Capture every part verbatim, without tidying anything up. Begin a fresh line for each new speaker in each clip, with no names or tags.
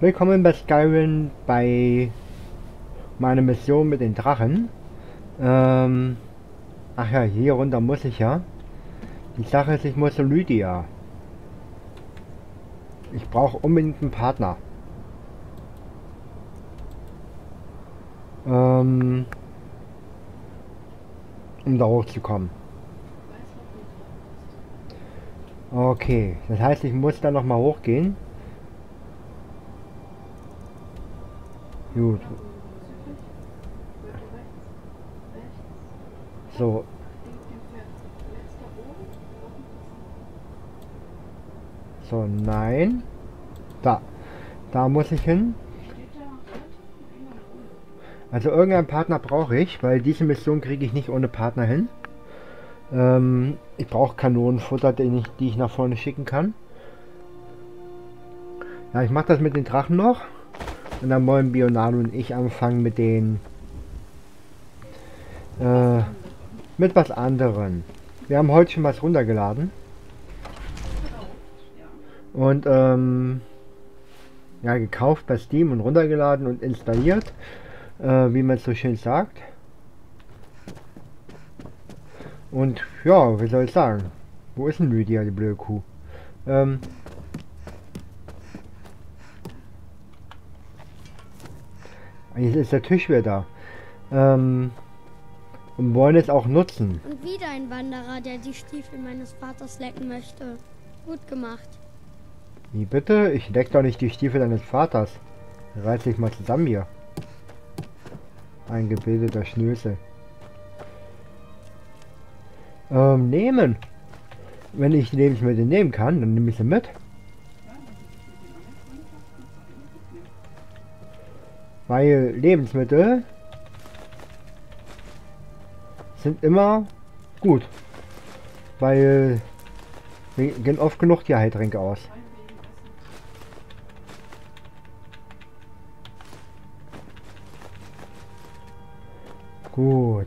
Willkommen bei Skyrim bei meiner Mission mit den Drachen. Ähm, ach ja, hier runter muss ich ja. Die Sache ist, ich muss zu Lydia. Ich brauche unbedingt einen Partner. Ähm, um da hochzukommen. Okay, das heißt, ich muss da noch mal hochgehen. Gut. So. So, nein. Da. Da muss ich hin. Also irgendeinen Partner brauche ich, weil diese Mission kriege ich nicht ohne Partner hin. Ähm, ich brauche Kanonenfutter, den ich, die ich nach vorne schicken kann. Ja, ich mache das mit den Drachen noch. Und dann wollen Bionano und ich anfangen mit den... Äh, mit was anderem. Wir haben heute schon was runtergeladen. Und, ähm... ja, gekauft bei Steam und runtergeladen und installiert. Äh, wie man so schön sagt. Und, ja, wie soll ich sagen? Wo ist denn Lydia, die blöde Kuh? Ähm... Jetzt ist der Tisch wieder da. Ähm, und wollen es auch nutzen.
Und wieder ein Wanderer, der die Stiefel meines Vaters lecken möchte. Gut gemacht.
Wie bitte? Ich leck doch nicht die Stiefel deines Vaters. Reiß dich mal zusammen hier. Ein gebildeter Schnösel. Ähm, nehmen. Wenn ich Lebensmittel nehmen kann, dann nehme ich sie mit. Weil Lebensmittel sind immer gut. Weil wir gehen oft genug die Heiltränke aus. Gut.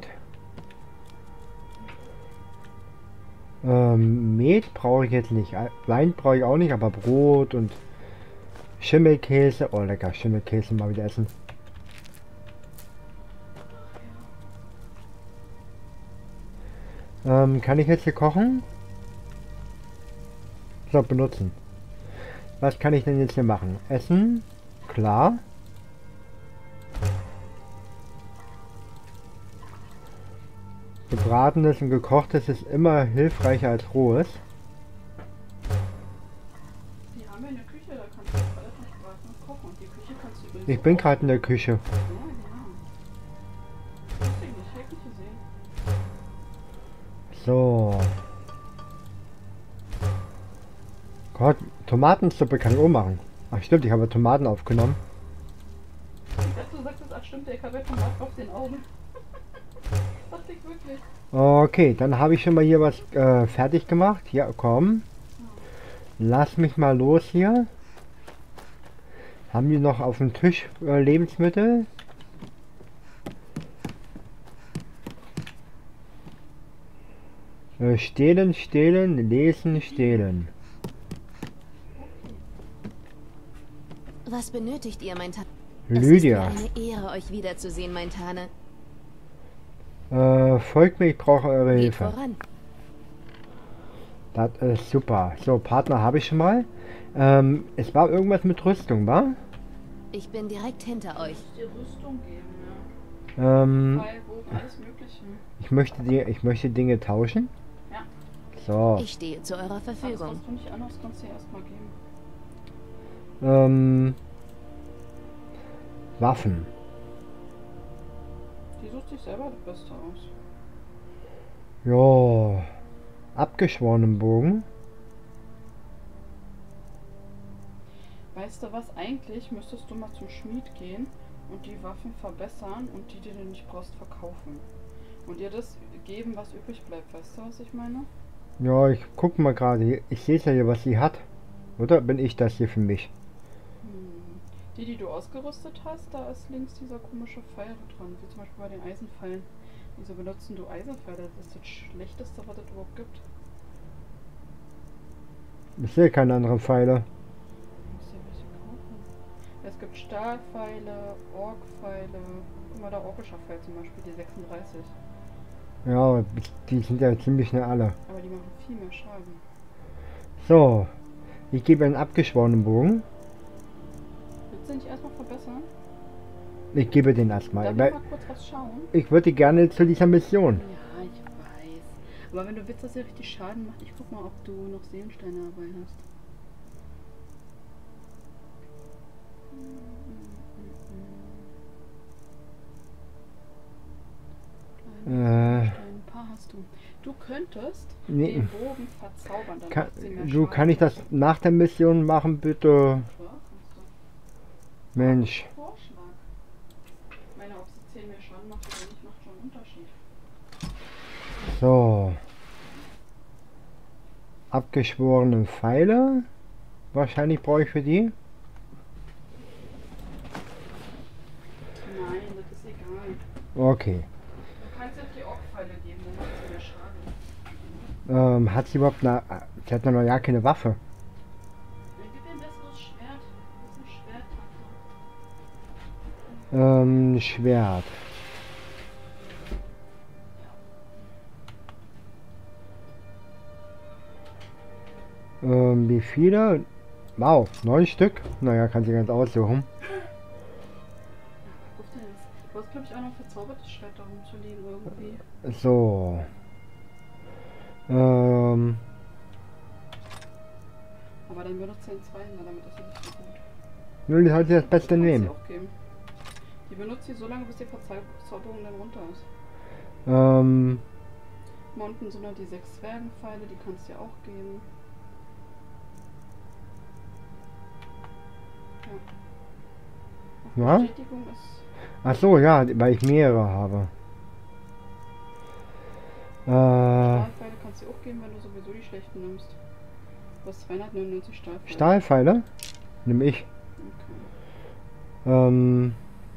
Ähm, Met brauche ich jetzt nicht. Wein brauche ich auch nicht, aber Brot und Schimmelkäse. Oh lecker, Schimmelkäse mal wieder essen. Ähm, kann ich jetzt hier kochen? So, benutzen. Was kann ich denn jetzt hier machen? Essen? Klar. Gebratenes und gekochtes ist immer hilfreicher als rohes.
Wir haben ja eine Küche, da kannst du alles mit Gebratenes kochen. Und die Küche kannst du übrigens
Ich bin
auch-
gerade in der Küche.
Ja, genau. Lustig, nicht wirklich gesehen.
So. Gott, Tomatensuppe kann ich auch machen. Ach stimmt, ich habe Tomaten aufgenommen.
Und als du sagst, ach stimmt, der Kabel vom Markt auf den Augen. Das dachte ich wirklich.
Okay, dann habe ich schon mal hier was äh, fertig gemacht. Ja, komm. Lass mich mal los hier. Haben die noch auf dem Tisch äh, Lebensmittel? Äh, stehlen, stehlen, lesen, stehlen.
Was benötigt ihr, mein Tane?
Lydia.
Es ist mir eine Ehre, euch wiederzusehen, mein Tane.
Äh, folgt mir, ich brauche eure
Geht
Hilfe.
voran.
Das ist super. So, Partner habe ich schon mal. Ähm, es war irgendwas mit Rüstung, wa?
Ich bin direkt hinter euch.
Die Rüstung geben, ja.
Ähm,
Weil, wo alles Mögliche.
ich möchte die, ich möchte Dinge tauschen.
Ja.
So.
Ich stehe zu eurer
Alles,
Verfügung.
was du nicht anhast, kannst du dir erstmal geben.
Ähm, Waffen.
Die sucht sich selber das Beste aus.
Ja. Abgeschworenen Bogen.
Weißt du was, eigentlich müsstest du mal zum Schmied gehen und die Waffen verbessern und die, die du nicht brauchst, verkaufen. Und dir das geben, was übrig bleibt. Weißt du, was ich meine?
Ja, ich guck mal gerade. Ich sehe ja hier, was sie hat. Oder bin ich das hier für mich?
Hm. Die, die du ausgerüstet hast, da ist links dieser komische Pfeil dran. Wie zum Beispiel bei den Eisenpfeilen. Wieso benutzen du Eisenpfeile? Das ist das Schlechteste, was es überhaupt gibt.
Ich sehe keine anderen Pfeile.
Du musst dir welche kaufen. Jetzt Stahlpfeile, Orkpfeile. Guck mal, da orkischer Pfeil zum Beispiel, die sechsunddreißig.
Ja, die sind ja ziemlich schnell alle.
Aber die machen viel mehr Schaden.
So, ich gebe einen abgeschworenen Bogen.
Willst du nicht erstmal verbessern?
Ich gebe den erstmal.
Darf ich
Weil
mal kurz was schauen?
ich würde gerne zu dieser Mission.
Ja, ich weiß. Aber wenn du willst, dass er richtig Schaden macht, ich guck mal, ob du noch Seelensteine dabei hast. Kleine
Äh.
Seelensteine, ein paar hast du. Du könntest
Nee.
den Bogen verzaubern, dann
Kann,
macht sie mehr
du,
Schaden.
kann ich das nach der Mission machen, bitte?
Ja, kannst du.
Mensch.
Vorschlag. Ich meine, ob sie zehn mehr Schaden macht oder nicht, macht schon einen Unterschied.
So. Abgeschworene Pfeile. Wahrscheinlich brauche ich für die.
Nein, das ist egal.
Okay.
Du kannst jetzt die Orkpfeile geben, dann macht sie mehr Schaden.
Ähm, hat sie überhaupt eine... Sie hat noch ja keine Waffe.
Dann gib ihr ein besseres Schwert. Das ist ein Schwert.
Ähm, Schwert. Ähm, wie viele? Wow, neun Stück. Naja, kann sie ganz aussuchen.
Guck dir das. Du hast, glaube ich, auch noch verzaubertes Schwert da rumzuliegen irgendwie.
So. Ähm,
Aber dann benutzt sie einen Zweihänder, damit ist sie nicht so gut.
nun sollte das Beste
Kannst
nehmen.
sie auch geben. Die benutzt sie so lange, bis die Verzauberung dann runter ist.
Ähm,
Unten sind noch die sechs Zwergenpfeile, die kannst du dir auch geben. Ja.
Ja?
Bestätigung ist.
ach so, ja, weil ich mehrere habe. Äh,
Stahlpfeile kannst du dir auch geben, wenn du sowieso die schlechten nimmst. Du hast zweihundertneunundneunzig Stahlpfeile.
Stahlpfeile? Nimm ich.
Okay.
Ähm,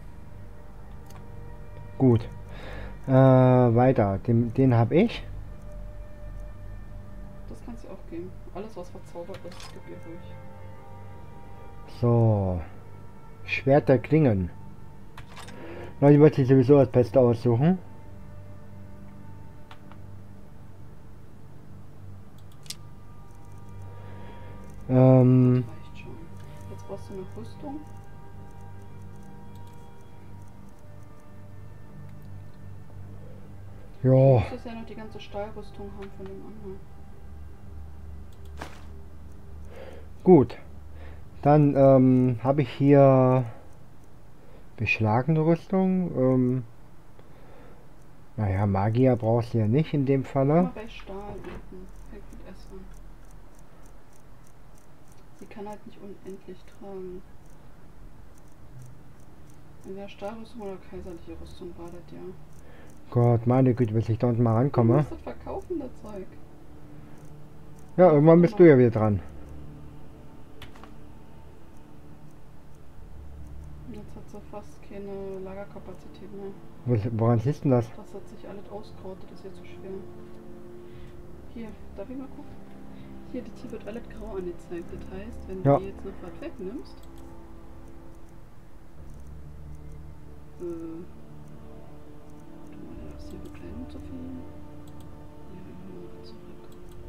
gut. Äh, weiter. Den, den habe ich.
Das kannst du dir auch geben. Alles, was verzaubert ist, gib ihr ruhig.
So. Schwert der Klingen. Na, ich wollte sich sowieso das Beste aussuchen. Ähm,
Das reicht schon. Jetzt brauchst du noch Rüstung. Du
ja.
musstest ja noch die ganze Stahlrüstung haben von dem anderen.
Gut. Dann ähm, habe ich hier beschlagene Rüstung. Ähm, naja, Magier brauchst du ja nicht in dem
Guck
Falle.
mal bei Stahl unten. Fängt mit S an. Sie kann halt nicht unendlich tragen. In der Stahlrüstung oder kaiserliche Rüstung war das ja.
Gott, meine Güte, bis ich da unten mal
Du
rankomme.
musst das verkaufen, das Zeug.
Ja, irgendwann bist du ja wieder dran.
Jetzt hat sie fast keine Lagerkapazität mehr.
Wo- Woran siehst du das?
Das hat sich alles ausgerottet, das ist jetzt so schwer. Hier, darf ich mal gucken? Hier, die Tier wird alles grau angezeigt. Das heißt, wenn
Ja.
du die jetzt noch was wegnimmst. Äh. Du mal, das hier Bekleidung zu viel. Ja, wir machen mal zurück.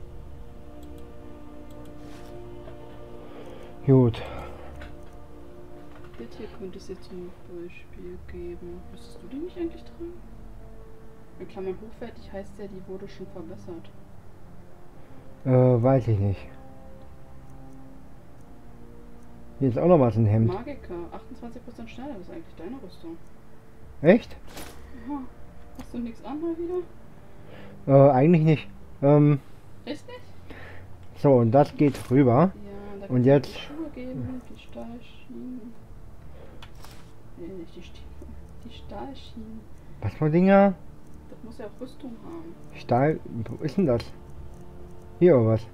Gut.
Das hier könnte es jetzt zum Beispiel geben. Müsstest du die nicht eigentlich tragen? In Klammern hochwertig heißt ja, die wurde schon verbessert.
Äh, weiß ich nicht. Hier ist auch noch was ein Hemd.
Magiker, achtundzwanzig Prozent schneller, das ist eigentlich deine Rüstung.
Echt?
Aha. Hast du nichts anderes wieder?
Äh, eigentlich nicht. Ähm,
Echt nicht?
so, und das geht rüber.
Ja, da
Und
kannst
jetzt-
du die Schuhe geben, die Stahlschienen. Nee, nicht die Stiefel. Die Stahlschienen.
Was für Dinger?
Das muss ja auch Rüstung haben.
Stahl. Wo ist denn das? Hier oder was?
Ja.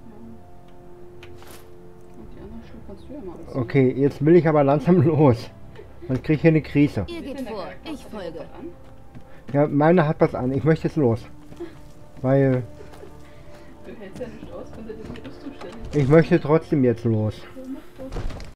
Und die anderen Schuhe kannst du ja mal aussuchen.
Okay, jetzt will ich aber langsam los. Sonst kriege ich hier eine Krise.
Ihr
Sieht
geht
denn der
vor,
Charakter
ich
aus, der
folge.
was an?
Ja, meine hat was an. Ich möchte jetzt los. Weil
Du hältst ja nicht aus, wenn du dir die Rüstung stellst.
ich möchte trotzdem jetzt los.